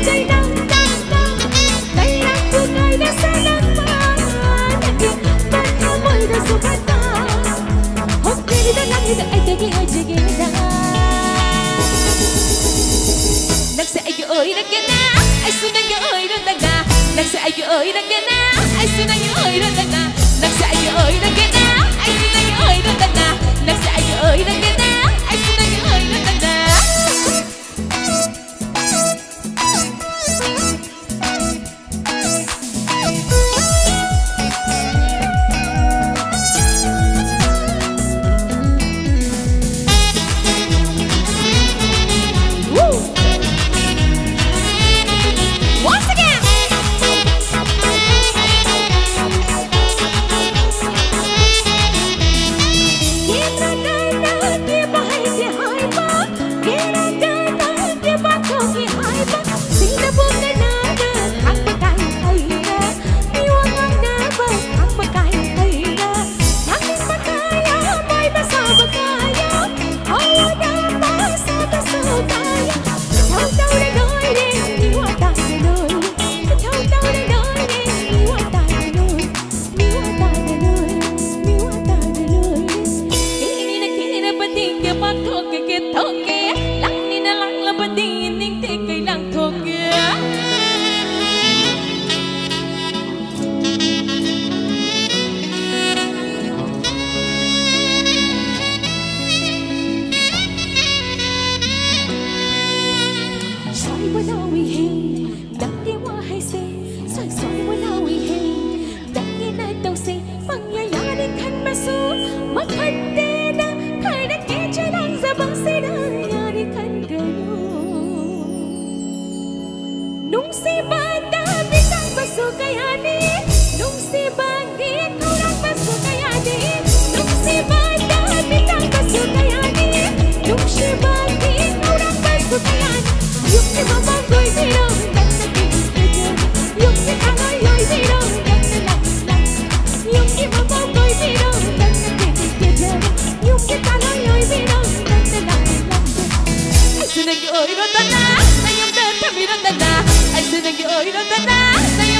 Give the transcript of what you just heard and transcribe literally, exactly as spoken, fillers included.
đây nắng nắng nắng đây nắng của ngày đã sẽ nắng mà ban theo môi đã số phát ta hôm nay đi đã nắng như anh thấy cái hơi chỉ ghé đã nắng sẽ anh ơi nắng ghé na anh xuân nắng ơi nắng nắng na nắng sẽ anh ơi nắng ghé na anh xuân nắng ơi nắng nắng na nắng sẽ anh ơi nắng ghé na anh xuân nắng ơi nắng nắng na nắng sẽ anh ơi nắng ghé na anh xuân nắng ơi nắng nắng na anh xuân anh ơi nắng nắng na